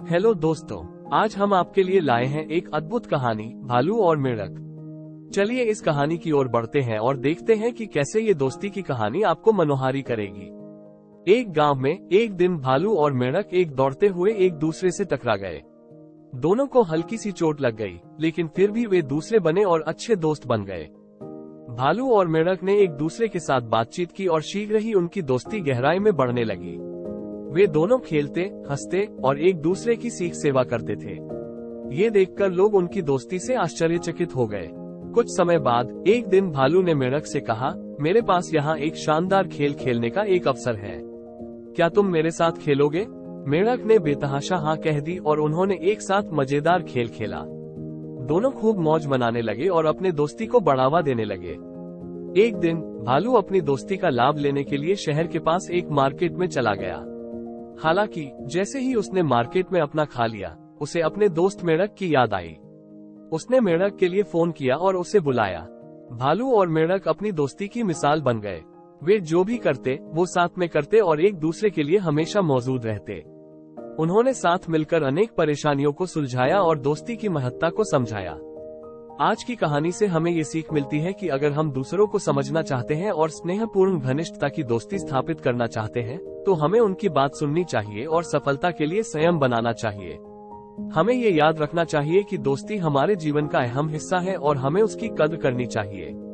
Hello दोस्तों, आज हम आपके लिए लाए हैं एक अद्भुत कहानी, भालू और मेंढक। चलिए इस कहानी की ओर बढ़ते हैं और देखते हैं कि कैसे ये दोस्ती की कहानी आपको मनोहारी करेगी। एक गांव में एक दिन भालू और मेंढक एक दौड़ते हुए एक दूसरे से टकरा गए। दोनों को हल्की सी चोट लग गई, लेकिन फिर भी वे दूसरे बने और अच्छे दोस्त बन गए। भालू और मेंढक ने एक दूसरे के साथ बातचीत की और शीघ्र ही उनकी दोस्ती गहराई में बढ़ने लगी। वे दोनों खेलते, हंसते और एक दूसरे की सीख सेवा करते थे। ये देखकर लोग उनकी दोस्ती से आश्चर्यचकित हो गए। कुछ समय बाद एक दिन भालू ने मेंढक से कहा, मेरे पास यहाँ एक शानदार खेल खेलने का एक अवसर है, क्या तुम मेरे साथ खेलोगे? मेंढक ने बेतहाशा हाँ कह दी और उन्होंने एक साथ मजेदार खेल खेला। दोनों खूब मौज मनाने लगे और अपने दोस्ती को बढ़ावा देने लगे। एक दिन भालू अपनी दोस्ती का लाभ लेने के लिए शहर के पास एक मार्केट में चला गया। हालांकि जैसे ही उसने मार्केट में अपना खा लिया, उसे अपने दोस्त मेंढक की याद आई। उसने मेंढक के लिए फोन किया और उसे बुलाया। भालू और मेंढक अपनी दोस्ती की मिसाल बन गए। वे जो भी करते वो साथ में करते और एक दूसरे के लिए हमेशा मौजूद रहते। उन्होंने साथ मिलकर अनेक परेशानियों को सुलझाया और दोस्ती की महत्ता को समझाया। आज की कहानी से हमें ये सीख मिलती है कि अगर हम दूसरों को समझना चाहते हैं और स्नेहपूर्ण घनिष्ठता की दोस्ती स्थापित करना चाहते हैं, तो हमें उनकी बात सुननी चाहिए और सफलता के लिए संयम बनाना चाहिए। हमें ये याद रखना चाहिए कि दोस्ती हमारे जीवन का अहम हिस्सा है और हमें उसकी कद्र करनी चाहिए।